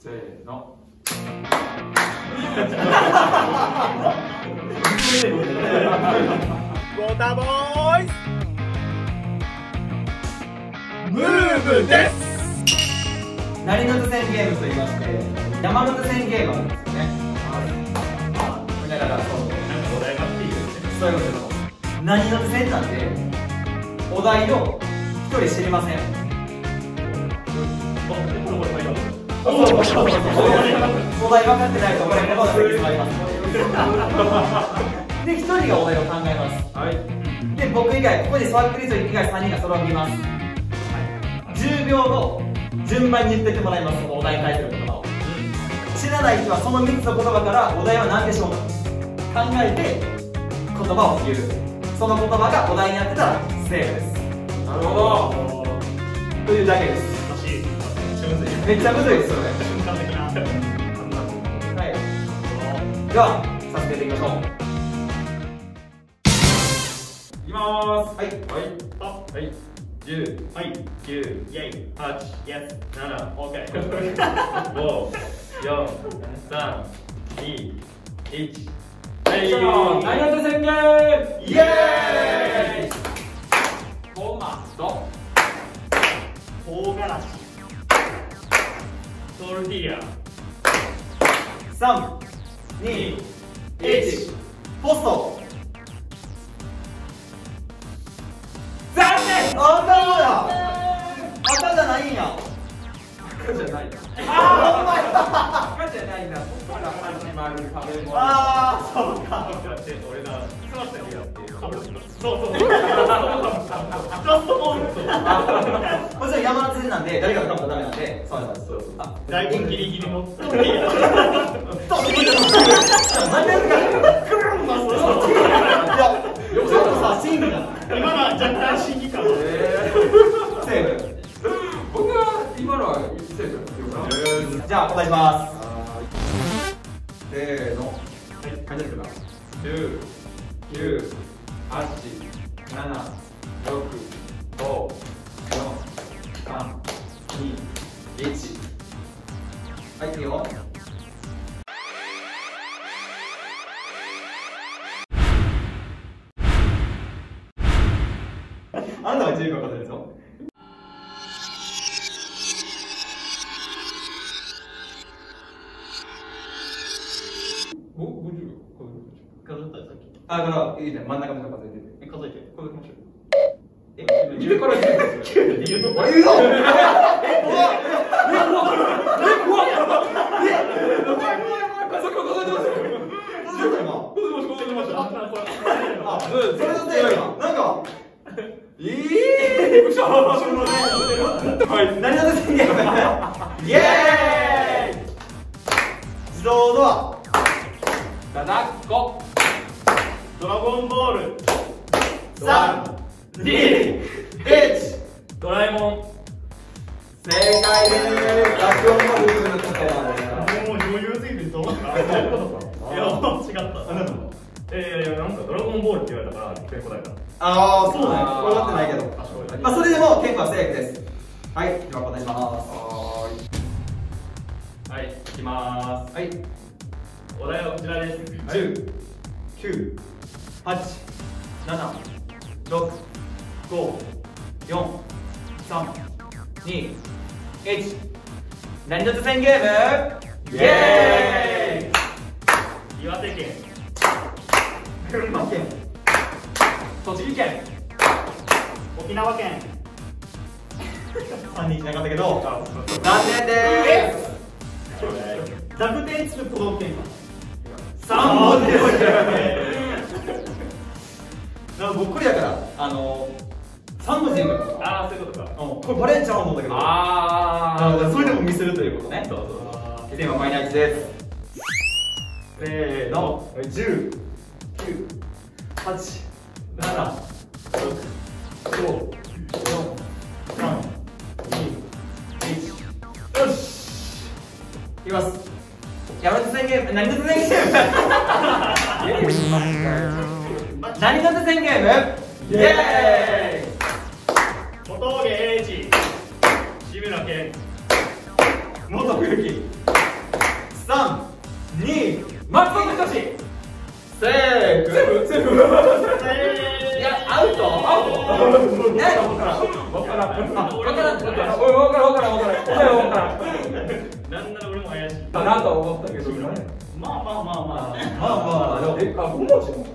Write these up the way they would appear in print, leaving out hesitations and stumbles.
せーの。 ウォーターボーイズムーブです。 成ノ津線ゲームと言いまして、山手線ゲームなんですよね。だからそう、 なんかお題がっていうそういうことです。何ノ津線なんで、お題を一人知りません。お題分かってないとこれこの先決まります。で、一人がお題を考えます。 はい。 で、僕以外、ここにサークル以外3人が揃います。10秒後、順番に言ってってもらいます。お題に対する言葉を。知らない人はその3つの言葉からお題は何でしょうか考えて言葉を言う。その言葉がお題になってたらセーフです。 なるほど。 というだけです。めっちゃむずいですよね。 瞬間的な。 はい。では、させていただきましょう。 いきまーす。 はい。 はい。10、 はい。 9、 イェイ。 8、 イエス。 7、 オーケー。 5、4、3、2、1。はい。 何やって宣言イエーイ。 トマト唐辛子。 トルティーヤ。 3、2、1ポスト。残念。赤だ。赤じゃないんや。 赤じゃない。 あ赤じゃないな。ここから始まる食べ物。 あー、そうか。 だって俺な、詰まったりやってる。 そう。 もちろん山手線なんで誰が勝ったらダメなんで、そうなんです。あ、 大根ギリギリの。 なんでですか。クルンマス。いや、ちょっとさ、審議だ。 今のは若干審議感。 セーフ。 僕は今のはセーフですよ。 じゃあ、お願いします。せーの。 感じですか。10、9、8、7、6、5、4、3、2、1。 はい、いいよ。あなたが10秒かかるでしょ。 50秒。 数えたよさっき。 あ、だからいいね、真ん中の数えて。 数えて。数えてましょう。 見てから10で言うと。 あ、いいぞ。それのせいやなんか何の宣言イエーイ。自動ドア。 だだっこ。 ドラゴンボール。 3、2、1。 ドラえもん。 正解でーす。学校の部分のことなんで。 もう余裕すぎてどう思った？いや、違った。なんかドラゴンボールって言われたから結構答えた。 ああ、そうね。分かってないけど。まあ、それでも結構はセーフです。はい、ではお願いします。 はい、いきまーす。 はい。 お題はこちらです。 10、9、8、7、6、5、4、3、2、1。何の宣言ゲームイエーイ。 岩手県。 群馬県。 栃木県。沖縄県。 3人しなかったけど、残念でーす。 濁点つく都道府県は 3問です。なんか僕これやから3文字言うから。 ああ、そういうことか。 これバレんちゃうと思うんだけど。それでもミスるということね。テーママイナー1です。せーの。10、9、8、7、6、5、4、3、2、1。よし。いきます。山手線ゲーム、何の宣言ゲーム。何の宣言ゲーム。イエーイ。 小峠英二。志村けん。 元冬木。 なんなら俺も怪しい。 だなとは思ったけど。 まあまあまあまあ。 まあまあ、でも、 5文字も。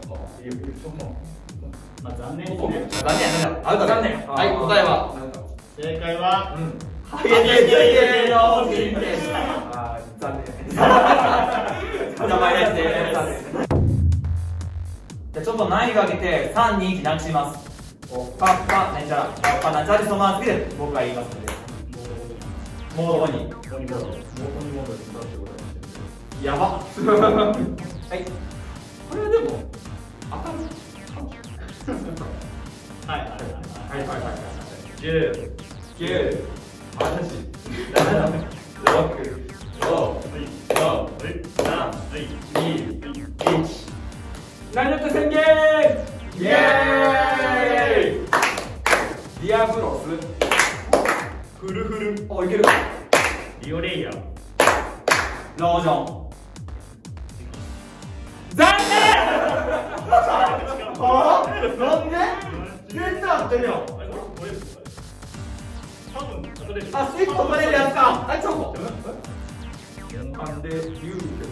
まあ残念ですね。 残念。アウト残念。はい、答えは。 正解は。 ハゲテの人でした。 あー、残念。 名前出して残念。じゃあちょっと難易度上げて3、2、1なくします。パッパなんちゃらパッパなんちゃらでそのまま次で僕が言いますので。もうここに。やば。はい。 これはでも、当たる。 はいはいはいはいはい。 10、 9、8、7、6、5、4、2、1。何だって宣言。イエーイ。ディアブロス。 フルフル。 お、いける。 リオレイヤー。 ロージョン。 残念。 なんで？全然合ってるよ。 多分後で。 あ、スイッチ取れるやつか。はい、ちょっと。 あんで、竜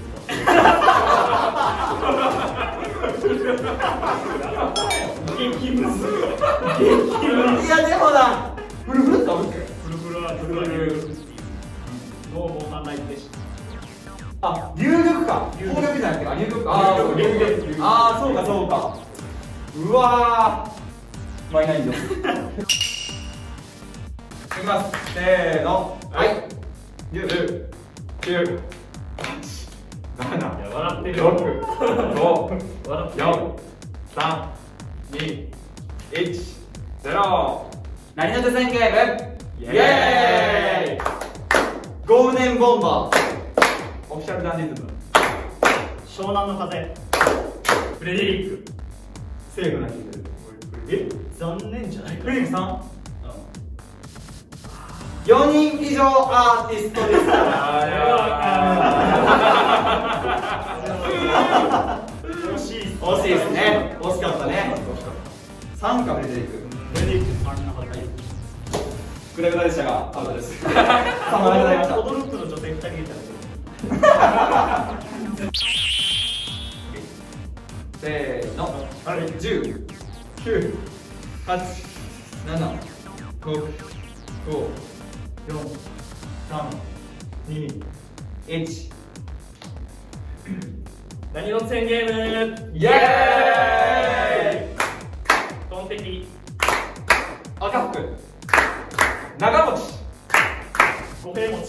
激ムズ。 いや、でもな。フルフルってあるっけ？ フルフルはフルフル。ノーモーサンライズでした。 あ、流力か。攻撃じゃなくて、あ、流力。 あー、流力。 あー、そうか、そうか。うわー。まあ、いないんです。いきます。せーの。はい。 10、9、8、7、 笑ってる。 6、5、 笑ってる。 4、3、2、1、0。 何の手宣ゲームイエーイ。 ゴールデンボンバー。 オフィシャルダンディズム。 湘南の風。フレデリック。 セーフな気がする。 え、残念じゃないか。 フリックさん4人以上アーティストです。 惜しい。 惜しいですね。惜しかったね。3かフレデリック。 フレデリックさんなかった。 グダグダでしたが、アウトです。さまでございました。 驚くの女性2人いた。 せーの。10、9、8、7、6、5、4、3、2、1。 何の宣言ゲーム。 イエーイ。 トンテキ。 赤福。長持ち。 五平餅。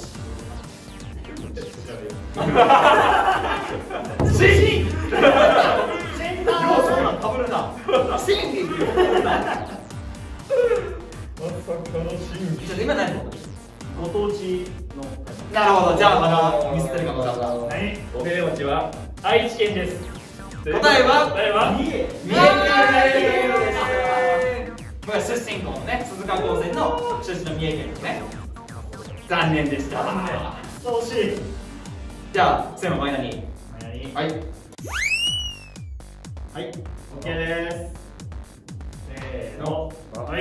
シンセンター。 要素がかぶるな。シンって言うよ。 まさかの新ちょっと今何のご当地の。 なるほど、じゃあまだミスってるかもしれない。 はい、五平餅は愛知県です。 答えは答えは三重県でした。僕は出身校のね、鈴鹿高専の出身の三重県ですね。残念でした。 惜しい。 じゃあ、せーの、マイナに。 ははい。 い、OK です。せーの、はい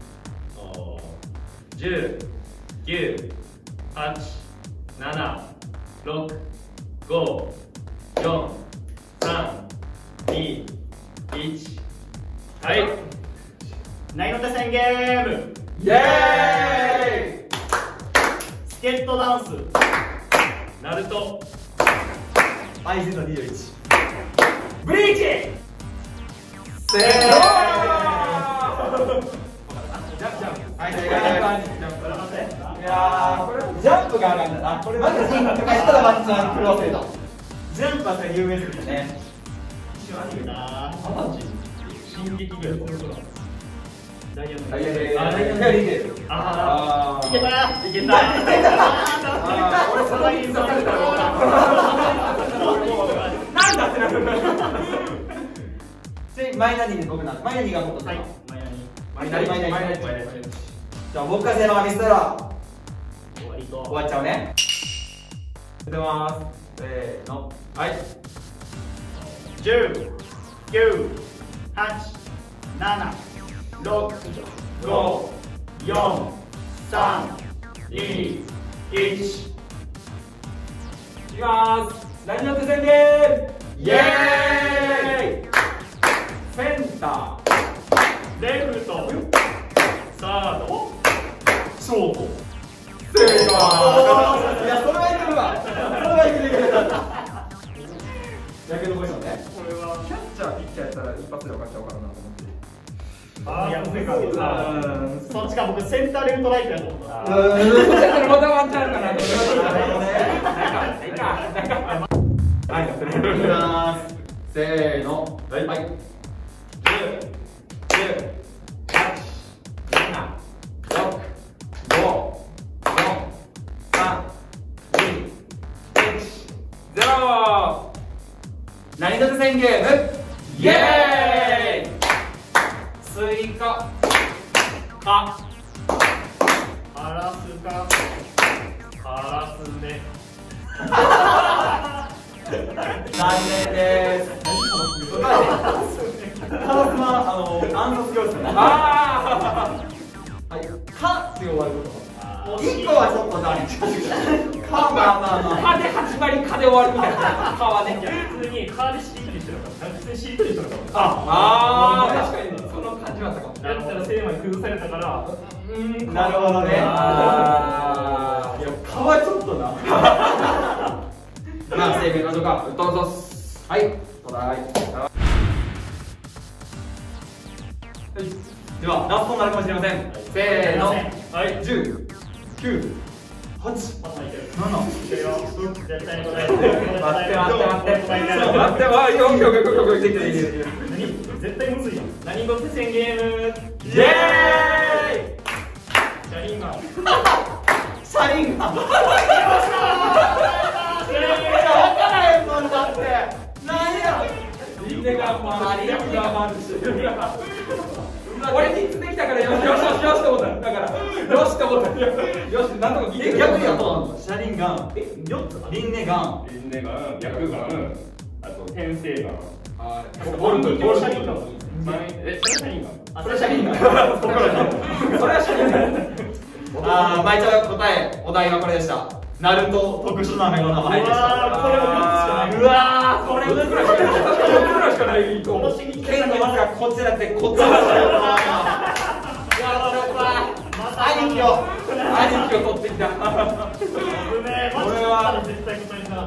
。10、9、8、7、6、5、4、3、2、1。はい。何の手宣ゲーム。 イエーイ。 スケットダンス。ナルト。 アイゼンの21。 ブリーチ。 せーの。 ジャンプ。 はい、正解。いやー、 これジャンプがあるんだな。これまずヒントとかしたらワンチャン苦労すると。ジャンプは有名ですよね。 進撃ぐらい。ダイヤモンド。 ダイヤで。 あ、ダイヤモンド。 いける。 ああ。いけた。いけた。 俺そのヒントされたら。 なんだってなる。 マイナニーで僕なんマイナニーがもっと。 はい。 マイナニー。じゃあ僕がせーのが見せたら終わりと。 終わっちゃうね。 出ます。せーの。はい。 10、9、8、7、6、5、4、3、2、1。 きます。何の手宣言。イエーイ。センター、 レフト、サード、ショート。 正解。いや、それはいけるわ。それはいける。野球のポジションね。 これはキャッチャーピッチャーやったら一発で分かっちゃうからなと思って。 いや、そっちか、僕センターレフトライトやと思った。 またワンチャンあるかなと思って。 いいか。はい、やってみます。せーの。はい。10、9、8、7、6、5、4、3、2、1、0。何の手宣言。イエーイ。スイカ、か、 カラスか、カラスね。 残念です。カラスは暗殺教室ね。はい、かって終わること。一個はちょっと何か、まあかで始まり、かで終わるみたいな。かはね。 普通にカーでしりとりしてるから、普通にしりとりしてるから。 確かにその感じはあったかも。 だったらセーマに崩されたから、 なるほどね。いや、かはちょっとな。まあ、正解ましょうか。どうぞ。はい、お題。では、ラストになるかもしれません。せーの。はい、10、9、8、7。 絶対に答え待って。 絶対むずいよ。何語手宣ゲーム。 イエーイ。 シャリンガン。 シャリンガン。分からへんもんだって。何や。リンネガンもあり、リンネガンもあるし。俺3つできたからよしと思った。だからよしと思った。よし、なんとか聞いてる。逆にやとシャリンガン、リンネガン、 ヤクガン、あと天性ガン。 ボルト、 シャリンガン。それシャリンガン。 それシャリンガン。それはシャリンガン。まあ一応答え、お題はこれでした。ナルト特殊な目の名前でした。 これも4つしかない。 うわー、これ4つしかない。剣のまさかこっちだってこっちだったよ。兄貴を取ってきた。 これは絶対答えなかった。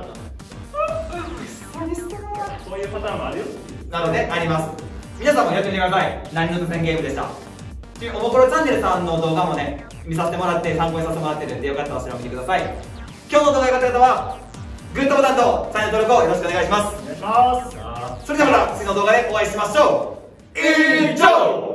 こういうパターンもあるよ。 なのであります。皆さんもやってみてください。何の手宣ゲームでした。おもころチャンネルさんの動画もね、見させてもらって参考にさせてもらってるんで、よかったらそれを見てください。今日の動画が良かった方はグッドボタンとチャンネル登録をよろしくお願いします。 お願いします。 それではまた次の動画でお会いしましょう。以上。